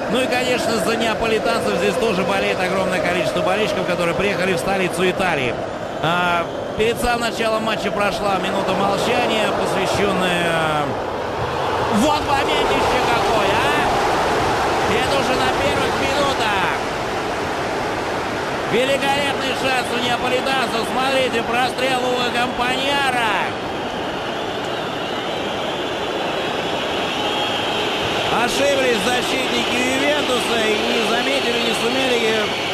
Ну и, конечно, за неаполитанцев здесь тоже болеет огромное количество болельщиков, которые приехали в столицу Италии. Перед самым началом матча прошла минута молчания, посвященная... Вот моментище какой, а! Это уже на первых минутах. Великолепный шанс у неаполитанцев. Смотрите, прострел у Кампаньяра. Ошиблись защитники Ювентуса и не заметили, не сумели